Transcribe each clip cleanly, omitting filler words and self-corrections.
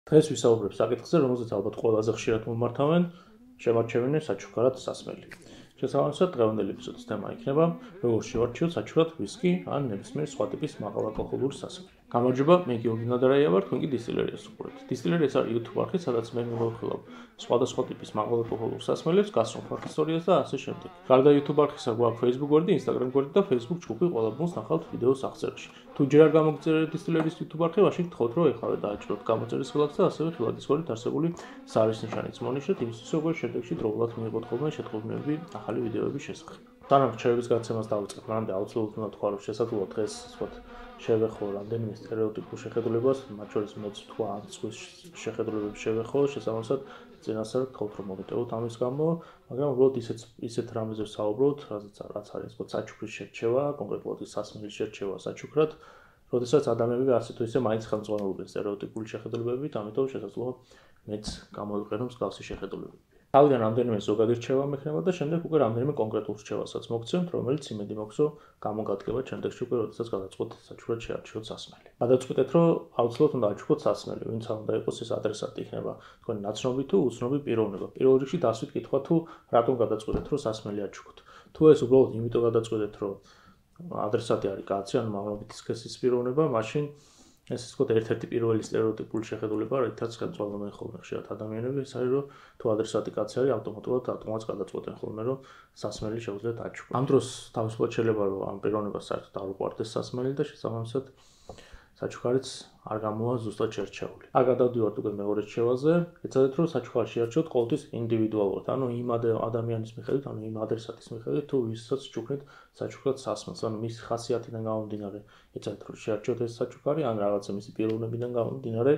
დღეს ვისაუბრებ საკითხზე, რომელზეც ალბათ ყველაზე ხშირად მომართავენ შემარჩევინე საჩუქარად სასმელი. შესაბამისად, დღევანდელი ეპიზოდის თემა იქნება როგორ შევარჩიოთ საჩუქრად ვისკი ან ნებისმიერ სხვა ტიპის მაღალალკოჰოლური სასმელი. გამარჯობა, მე გიორგი ნადარაია ვარ, თქვენ კი დისტილერიას უყურებთ. დისტილერიას არის YouTube არხი, სადაც მე მოვიხილავ სხვადასხვა ტიპის მაღალალკოჰოლურ სასმელებს, გასწრაფ ფაქ ისტორიას და ასე შემდეგ. გარდა YouTube არხისა გვაქვს Facebook გვერდი, Instagram გვერდი და Facebook ჯგუფი, ყველა ბუნს ნახავთ ვიდეოს აღწერაში. თუ ჯერ არ გამოგწერეთ დისტილერიის YouTube არხი, მაშინ გთხოვთ რომ ეხლა დააჭიროთ გამოწერის ხილაკს და ასევე ხილაკის გვერდით არსებული ზარის ნიშანიც მონიშნეთ, იმისთვის როგორ შედეგში დროულად მიიღოთ ხოლმე შეთქმულებები ახალი ვიდეოების შესახებ. სანამ რჩევების გაცემას დავიწყებ, მანამდე აუცილებლად უნდა თქვა, რომ შესაძლოა დღეს ვთქვათ შევეხო რამდენიმე სტერეოტიპულ შეხედულებას, მათ შორის მეც თქვა ამ ზღვის შეხედულებებს შევეხო, შესაბამისად წინასწარ გთხოვთ რომ მოგიტევოთ ამის გამო, მაგრამ უბრალოდ ისეთ რამეზე ვსაუბრობთ, რაც არის თქო საჩუქრის შერჩევა, კონკრეტულად სასმელის შერჩევა საჩუქრად, როდესაც ადამიანები ასე თუ ისე მაინც ხელმძღვანელობენ სტერეოტიპული შეხედულებებით, ამიტომ შესაძლოა მეც გამოვიყენო მსგავსი შეხედულებები. თავიდან რამდენიმე ზოგადი რჩევა მექნება და შემდეგ უკვე რამდენიმე კონკრეტულ რჩევასაც მოგცემთ, რომელიც იმედი მოგცო გამოგადგება შემდეგში უკვე როდესაც გადაწყვეტთ საჩუქრად შეარჩიოთ სასმელი. გადაწყვეტეთ, რომ აუცილებლად უნდა აჩუქოთ სასმელი, ვინც უნდა იყოს ეს ადრესატი იქნება თქვენი ნაცნობი თუ უცნობი პიროვნება. პირველ რიგში დასვით კითხვა თუ რატომ გადაწყვეტეთ, რომ სასმელი აჩუქოთ. თუ ეს უბრალოდ იმიტომ გადაწყვეტეთ, რომ ადრესატი არის კაცი, ან მაღლობითი სქესის პიროვნება, მაშინ ეს ისე ერთ-ერთი პირველი სტერეოტიპული შეხედულება, რითაც ხელმძღვანელობენ ხოლმე ხშირად ადამიანები, ეს არის, რომ თუ ადრესატი კაცი არის, ავტომატურად გადაწყვეტენ ხოლმე, რომ სასმელი შეუძლიათ აჩუქოთ. ამ დროს თავისუფლად შეიძლება, რომ ამ პიროვნებას საერთოდ არ უყვარდეს სასმელი და შესაბამისად საჩუქარიც არ გამოვა ზუსტად შერჩეული. აქ გადავდივართ უკვე მეორე რჩევაზე, ეცადეთ, რომ საჩუქარი შეარჩიოთ ყოველთვის ინდივიდუალურად, ანუ იმ ადამიანის მიხედვით, ანუ იმ ადრესატის მიხედვით, თუ ვისაც ჩუქნით საჩუქრად სასმელს, ანუ მის ხასიათიდან გამომდინარე, ეცადეთ, რომ შეარჩიოთ ეს საჩუქარი, ან რაღაცა მისი პიროვნებიდან გამომდინარე,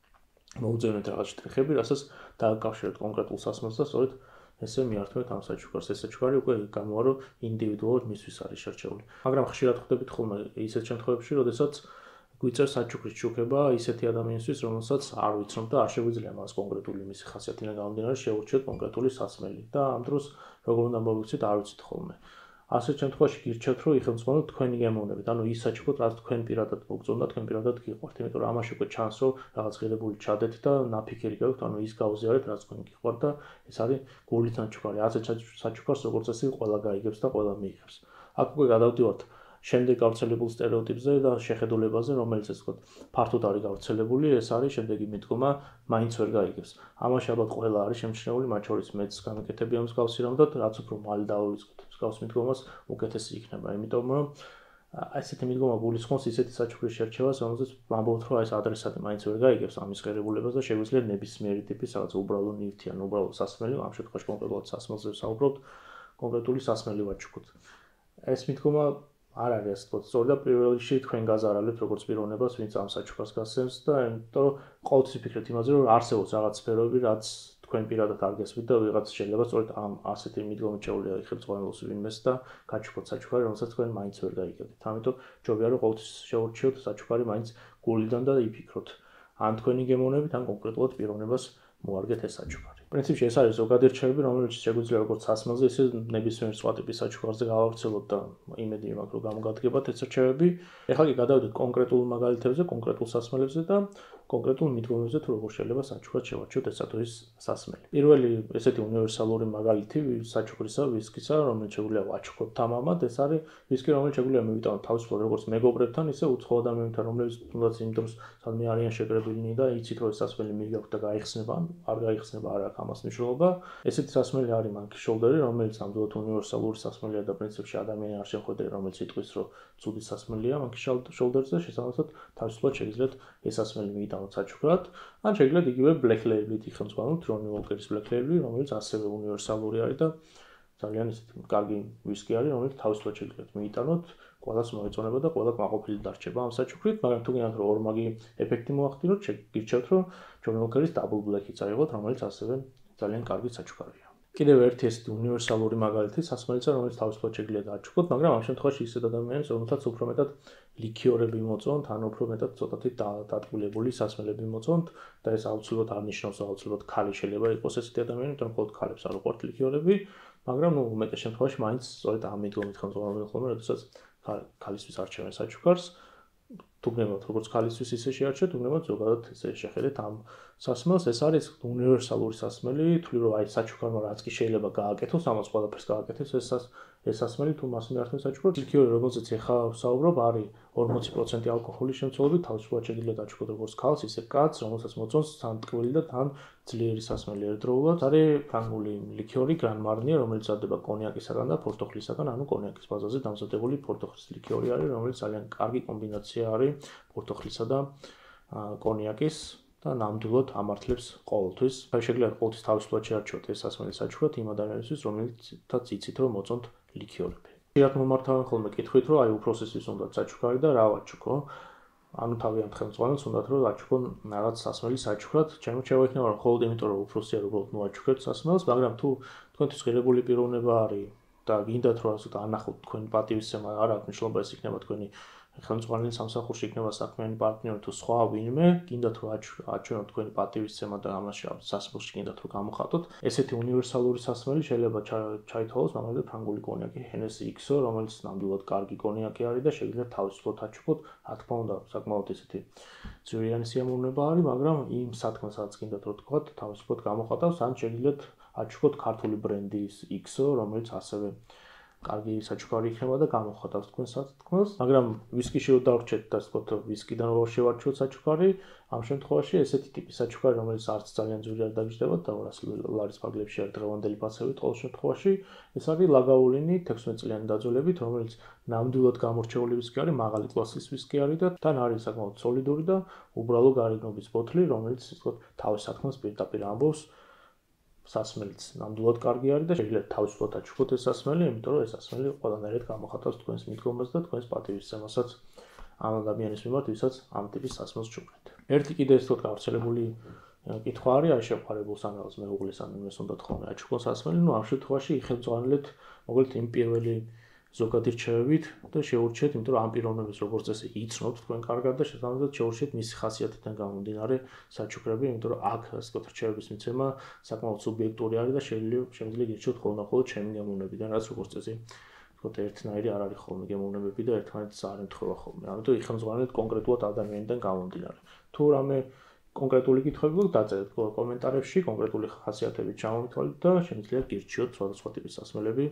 მოუწევთ რაღაც შტრიხები, რასაც დააკავშირებთ კონკრეტულ სასმელს და სწორედ ესე მიართმევთ ამ საჩუქარს. ეს საჩუქარი უკვე გამოვა, რომ ინდივიდუალურად მისთვის არის შერჩეული. მაგრამ ხშირად ხვდებით ხოლმე ისეთ შემთხვევებში, როდესაც გვიწევს საჩუქრის ჩუქება ისეთი ადამიანისთვის, რომელსაც არ ვიცნობ და არ შეგვიძლია მას კონკრეტული მისი ხასიათიდან გამომდინარე შეურჩიოთ კონკრეტული სასმელი და ამ დროს როგორ უნდა მოვიქცეთ, არ ვიცით ხოლმე. ასეთ შემთხვევაში გირჩევთ, რომ იხელმძღვანოთ თქვენი გემოვნებით, ანუ ის საჩუქრად, რაც თქვენ პირადად მოგწონდა, თქვენ პირადად გიყვართ, იმიტომ რომ ამაში უკვე ჩანს, რომ რაღაც ღირებული ჩადეთ და ნაფიქერი გაქვთ, ანუ ის გაუზიარეთ, რაც თქვენ გიყვართ და ეს არის გულით საჩუქარი. ასეთ საჩუქარს როგორც წესი ყველა გაიგებს და ყველა მიიღებს. აქ უკვე გადავდივართ შემდეგ გავრცელებულ სტერეოტიპზე და შეხედულებაზე, რომელიც ეს ვთქვათ, ფართოდ არის გავრცელებული, ეს არის შემდეგი მიდგომა, მაინც ვერ გაიგებს. ამაში ალბათ ყველა არის შემჩნეული, მათ შორის მეც გამეკეთებია მსგავსი რამ და რაც უფრო მალე დავივიწყოთ მსგავს მიდგომას, უკეთესი იქნება, იმიტომ რომ ესეთი მიდგომა გულისხმობს ისეთი საჩუქრის შერჩევას, რომელზეც ვამბობთ, რომ ეს ადრესატი მაინც ვერ გაიგებს ამის ღირებულებას და შეგვიძლია ნებისმიერი ტიპის რაღაც უბრალო ნივთი ან უბრალო სასმელი, ამ შემთხვევაში კონკრეტულად სასმელზე ვსაუბრობთ, კონკრეტული სასმელი ვაჩუქოთ. ეს მიდგომა არ არის ასე თქო, სწორედ და პირველ რიგში თქვენ გაზარალებთ როგორც პიროვნებას, ვინც ამ საჩუქარს გასცემს და იმიტომ რომ ყოველთვის ფიქრეთ იმაზე, რომ არსებობს რაღაც სფეროები, რაც თქვენ პირადად არ გესმით და ვიღაც შეიძლება სწორედ ამ ასეთი მიდგომით შეუძლია იხელმძღვანელოს ვინმეს და გაჩუქოთ საჩუქარი, რომელსაც თქვენ მაინც ვერ გაიგებთ. ამიტომ ჯობია რომ ყოველთვის შეურჩიოთ საჩუქარი მაინც გულიდან და იფიქროთ. ან თქვენი გემოვნებით, ან კონკრეტულად პიროვნებას მოარგეთ ეს საჩუქარი. პრინციპში ეს არის ზოგადი რჩევები, რომელიც შეგვიძლია როგორც სასმელზე, ისე ნებისმიერ სხვა ტიპის საჩუქარზე გავავრცელოთ და იმედი მაქვს, რომ გამოგადგებათ ეს რჩევები. ეხლა კი გადავიდეთ კონკრეტულ მაგალითებზე, კონკრეტულ სასმელებზე და კონკრეტულ მიდგომებზე, თუ როგორ შეიძლება საჩუქრად შევარჩიოთ ეს თუ ის სასმელი. პირველი ესეთი უნივერსალური მაგალითი საჩუქრისა, ვისკისა, რომელიც შეგვიძლია ვაჩუქოთ თამამად, ეს არის ვისკი, რომელიც შეგვიძლია მივიტანოთ თავისუფლად როგორც მეგობრებთან, ისე უცხო ადამიანებთან, რომლებიც თუნდაც იმიტომ სადმე არიან შეკრებილნი და იცით, რომ ეს სასმელი მიგაქვთ და გაიხსნება, ან არ გაიხსნება, არ აქვს ამას მნიშვნელობა. ესეთი სასმელი არის monkey shoulder-ი, რომელიც ნამდვილად უნივერსალური სასმელია და პრინციპში ადამიანი არ შეხვედრია, რომელიც იტყვის, რომ ცუდი სასმელია monkey shoulder-ზე, შესაბამისად თავისუფლად შეგიძლიათ ეს სასმელი მიიტანოთ საჩუქრად, ან შეგიძლიათ იგივე black label-ით იხელმძღვანოთ, Johnnie Walker-ის black label-ი, რომელიც ასევე უნივერსალური არის და ძალიან ისეთი კარგი ვისკი არის, რომელიც თავისუფლად შეგიძლიათ მიიტანოთ, ყველას მოეწონება და ყველა კმაყოფილი დარჩება ამ საჩუქრით, მაგრამ თუ გინდათ რომ ორმაგი ეფექტი მოახდინოთ, გირჩევთ რომ Johnnie Walker-ის double black-იც აიღოთ, რომელიც ასევე ძალიან კარგი საჩუქარია. კიდევ ერთი ესეთი უნივერსალური მაგალითი სასმელისა, რომელიც თავისუფლად შეგიძლიათ აჩუქოთ, მაგრამ ამ შემთხვევაში ისეთ ადამიანებს, რომელთაც უფრო მეტად ლიქიორები მოწონთ, ან უფრო მეტად ცოტათი დატკბილებული სასმელები მოწონთ და ეს აუცილებლად არ ნიშნავს, რომ აუცილებლად ქალი შეიძლება იყოს ესეთი ადამიანი, იმიტომ რომ მხოლოდ ქალებს არ უყვართ ლიქიორები, მაგრამ უმეტეს შემთხვევაში მაინც სწორედ ამ მიდგომით ხელმძღვანელობენ ხოლმე, როდესაც ქალისთვის არჩევენ საჩუქარს. თუ გნებავთ როგორც ქალისთვის ისე შეარჩიოთ, თუ გნებავთ ზოგადად ესე შეხედეთ ამ სასმელს. ეს არის უნივერსალური სასმელი, თვლი რომ აი საჩუქარმა რაც კი შეიძლება გააკეთოს, ამას ყველაფერს გააკეთოს ეს სასმელი თუ მას მიართმევს საჩუქრად. ლიქიორი, რომელზეც ეხლა ვსაუბრობ, არის 40% ალკოჰოლის შემცველობით, თავისუფლად შეგიძლიათ აჩუქოთ როგორც ქალს, ისე კაცს, რომელსაც მოწონს თან ტკბილი და თან ძლიერი სასმელი ერთდროულად. არის ფრანგული ლიქიორი Grand Marnier, რომელიც მზადდება კონიაკისაგან და პორტოხლისაგან, ანუ კონიაკის ბაზაზე დამზადებული პორტოხლის ლიქიორი არის, რომელიც ძალიან კარგი კომბინაცია არის პორტოხლისა და კონიაკის. და ნამდვილად ამართლებს ყოველთვის. შეგიძლიათ ყოველთვის თავისუფლად შეარჩიოთ ეს სასმელი საჩუქრად იმ ადამიანისთვის, რომელთაც იცით რომ მოწონთ ლიქიორები. ხშირად მომართავენ ხოლმე კითხვით, რომ აი უფროსისთვის უნდა საჩუქარი და რა ვაჩუქო? ანუ თავიანთ ხელმძღვანელს უნდათ რომ აჩუქონ რაღაც სასმელი საჩუქრად. ჩემი შეეიქნება რომ მხოლოდ იმიტომ რომ უფროსია რომ მოაჩუქეთ სასმელს, მაგრამ თუ თქვენთვის ღირებული პიროვნება არის და გინდათ რომ ასე ანახოთ თქვენი პატივისცემა, არ აქვს მნიშვნელობა ეს იქნება თქვენი ხელმძღვანელი სამსახურში იქნება საქმიანი პარტნიორი თუ სხვა ვინმე, გინდათ რომ აჩვენოთ თქვენი პატივისცემა და ამაში სასმელში გინდათ რომ გამოხატოთ. ესეთი უნივერსალური სასმელი შეიძლება ჩაითვალოს მაგალითად ფრანგული კონიაკი Hennessy XO, რომელიც ნამდვილად კარგი კონიაკი არის და შეგიძლიათ თავისუფლად აჩუქოთ. რა თქმა უნდა, საკმაოდ ესეთი ძვირიანი სიამოვნება არის, მაგრამ იმ სათქმესაც გინდათ რომ თქვათ, თავისუფლად გამოხატავს, ან შეგიძლიათ აჩუქოთ ქართული ბრენდის XO, რომელიც ასევე კარგი საჩუქარი იქნება და გამოხატავს თქვენ სათქმელს, მაგრამ ვისკიში რო დავრჩეთ და ვთქვათ ვისკიდან რო შევარჩიოთ საჩუქარი, ამ შემთხვევაში ესეთი ტიპის საჩუქარი, რომელიც არც ძალიან ძვირი არ დაგიჯდებათ და 200 ლარის ფარგლებში არის დღევანდელი ფასებით ყოველ შემთხვევაში, ეს არის ლაგაულინი 16 წლიანი დაძველებით, რომელიც ნამდვილად გამორჩეული ვისკი არის, მაღალი კლასის ვისკი არის და თან არის საკმაოდ სოლიდური და უბრალო გარიგნობის ბოთლი, რომელიც ვთქვათ თავის სათქმელს პირდაპირ ამბობს. სასმელიც ნამდვილად კარგი არის და შეგიძლიათ თავისუფლად აჩუქოთ ეს სასმელი, იმიტომ რომ ეს სასმელი ყველანაირად გამოხატავს თქვენს მიდგომას და თქვენს პატივისცემასაც ამ ადამიანის მიმართ, ვისაც ამ ტიპის სასმელს ჩუქნით. ერთი კიდე ეს თქო გავრცელებული კითხვა არის, აი შეყვარებულს ანალს მეუღლეს ან იმას უნდათ ხოლმე აჩუქონ სასმელი, ნუ ამ შემთხვევაში იხელმძღვანელეთ მოკლედ იმ პირველი ზოგადი რჩევებით და შეურჩიეთ, იმიტომ რომ ამ პიროვნების როგორც წესი იცნობთ თქვენ კარგად და შესაბამისად შეურჩიეთ მისი ხასიათიდან გამომდინარე საჩუქრები, იმიტომ რომ აქ ასე ვთქვათ რჩევების მიცემა საკმაოდ სუბიექტური არის და შეიძლება გირჩიოთ ხოლმე ჩემი გემოვნებიდან, რაც როგორც წესი ვთქვათ ერთნაირი არ არის ხოლმე გემოვნებები და ერთმანეთს არ ემთხვევა ხოლმე. ამიტომ იხელმძღვანელეთ კონკრეტულად ადამიანიდან გამომდინარე. თუ რამე კონკრეტული კითხვები გვაქვს, დაწერეთ კომენტარებში კონკრეტული ხასიათებით ჩამომითვალეთ და შემიძლია გირჩიოთ სხვადასხვა ტიპის სასმელები.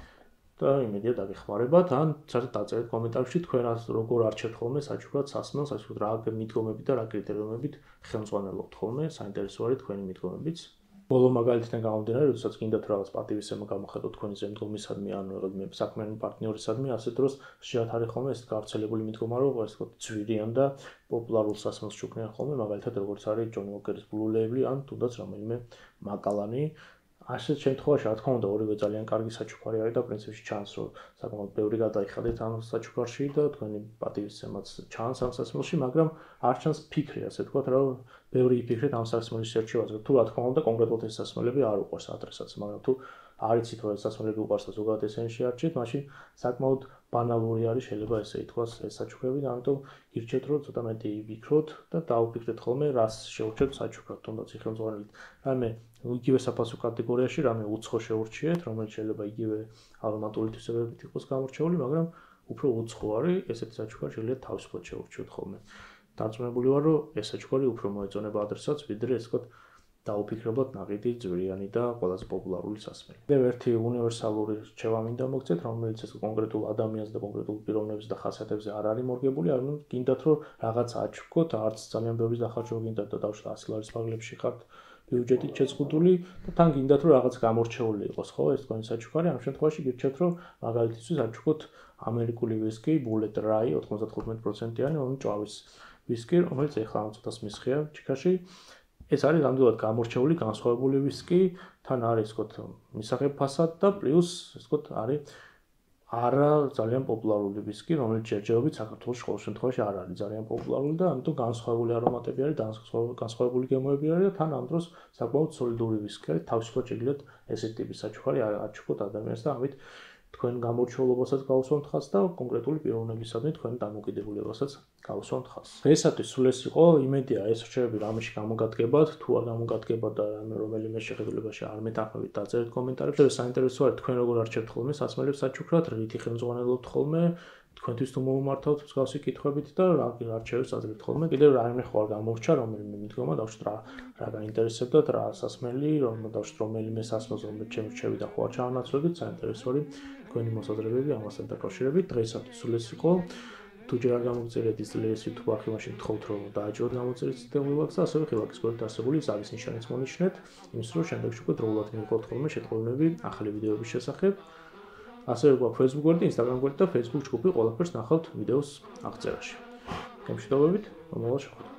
და იმედია დაგეხმარებათ, ან საერთოდ დაწერეთ კომენტარებში თქვენ როგორ არჩევთ ხოლმე საჩუქრად სასმელს, ასე ვთქვათ, რა მიდგომებით და რა კრიტერიუმებით ხელმძღვანელობთ ხოლმე, საინტერესო არის თქვენი მიდგომებიც. ბოლო მაგალითიდან გამომდინარე, როდესაც გინდათ რაღაც პატივისცემა გამოხატოთ თქვენი ზემდგომისადმი, ან როდმე საქმიანი პარტნიორისადმი, ასეთ დროს ხშირად არის ხოლმე ეს გავრცელებული მიდგომა, რომ ასე ვთქვათ, ძვირიან და პოპულარულ სასმელს ჩუქნიან ხოლმე, მაგალითად როგორც არის Johnny Walker-ის Blue Label, ან თუნდაც რომელიმე Macallan-ი. ასეთ შემთხვევაში, რა თქმა უნდა, ორივე ძალიან კარგი საჩუქარი არის და პრინციპში ჩანს, რომ საკმაოდ ბევრი გადაიხადეთ ამ საჩუქარში და თქვენი პატივისცემაც ჩანს ამ სასმელში, მაგრამ არ ჩანს ფიქრი, ასე ვთქვათ, რომ ბევრი იფიქრეთ ამ სასმელის შერჩევაზე. თუ რა თქმა უნდა, კონკრეტულად ეს სასმელები არ უყვარს ადრესაც, მაგრამ თუ არ იცით, რომ ეს სასმელები უყვარს და ზოგადად ესენი შეარჩიეთ, მაშინ საკმაოდ ბანალური არის, შეიძლება ესე ითქვას, ეს საჩუქრები, ამიტომ გირჩევთ, რომ ცოტა მეტი იფიქროთ და დაუფიქრეთ ხოლმე, რას შეურჩევთ საჩუქრად, თუნდაც იხელმძღვანელით. რამე იგივე საფასო კატეგორიაში რამე უცხო შეურჩიეთ, რომელიც შეიძლება იგივე არომატული თვისებებით იყოს გამორჩეული, მაგრამ უფრო უცხო არის, ესეთი საჩუქარი შეიძლება თავისუფლად შეურჩიოთ ხოლმე. დარწმუნებული ვარ, რომ ეს საჩუქარი უფრო მოეწონება ადრესაც, ვიდრე ეს ვთქვათ, დაუფიქრებლად ნაყიდი, ძვირიანი და ყველაზე პოპულარული სასმელი. კიდევ ერთი უნივერსალური რჩევა მინდა მოგცეთ, რომელიც ეს კონკრეტულ ადამიანს და კონკრეტულ პიროვნების და ხასიათებზე არ არის მორგებული, ანუ გინდათ რომ რაღაცა აჩუქოთ, არც ძალიან ბევრი დახარჯვა გინდათ და დავუშვათ 100 ლარის ფარგლებში ხართ ბიუჯეტით შეწყვეტილი და თან გინდათ რომ რაღაც გამორჩეული იყოს, ხო, ეს თქვენი საჩუქარი, ამ შემთხვევაში გირჩევთ რომ მაგალითისთვის აჩუქოთ ამერიკული ვისკი Bullet Rye 95%-იანი, ანუ ჭავის ვისკი, რომელიც ეხლა ამ ცოტას მისხია ჩიქაში. ეს არის ნამდვილად გამორჩეული, განსხვავებული ვისკი, თან არის, ვთქვათ, მისაღებ ფასად და პლუს, ასე ვთქვათ, არის არა ძალიან პოპულარული ვისკი, რომელიც ჯერჯერობით საქართველოს ყოველ შემთხვევაში არ არის ძალიან პოპულარული და ამიტომ განსხვავებული არომატები არის, განსხვავებული გემოები არის და თან ამ დროს საკმაოდ სოლიდური ვისკი არის, თავისუფლად შეგიძლიათ ესეთი ტიპის საჩუქარი აჩუქოთ ადამიანს და ამით თქვენ გამორჩეულობასაც გავუსვამთ ხაზს და კონკრეტული პიროვნებისადმი თქვენ დამოკიდებულებასაც გავუსვამთ ხაზს. დღეისათვის სულ ეს იყო, იმედია ეს რჩევები რამეში გამოგადგებათ, თუ არ გამოგადგებათ და რომელიმე შეხედულებაში არ მეთანხმებით, დაწერეთ კომენტარებში. საინტერესო არის თქვენ როგორ არჩევთ ხოლმე სასმელებს საჩუქრად, რითი ხელმძღვანელობთ ხოლმე, თქვენთვის თუ მომმართავთ მსგავსი კითხვებით და რა რჩევებს აძლევთ ხოლმე. კიდევ რაიმე ხო არ გამორჩა, რომელიმე მიდგომა დავშვით რა გაინტერესებდათ, რა სასმელი, დავშვით რომელიმე სასმელს, რომელიც ჩემი რჩევი და ხო არ ჩაანაცვლებით, საინტერესოა თქვენი მოსაზრებები ამასთან დაკავშირებით. დღეისათვის სულ ეს იყო. თუ ჯერ არ გამოგწერეთ ის ძლიერს YouTube არხი, მაშინ გთხოვთ რომ დააჭიროთ გამოწერით სისტემის და ასევე ხილაკის გვერდით არსებული ზავის ნიშანიც მონიშნეთ, იმის რომ შემდეგში უკვე დროულად მივიღოთ ხოლმე შეტყობინები ახალი ვიდეოების შესახებ. ასევე გვაქვს Facebook გვერდი, Instagram გვერდი და Facebook ჯგუფი, ყველაფერს ნახავთ ვიდეოს აღწერაში. გამშვიდობებით, მომავალ შეხვედრაზე.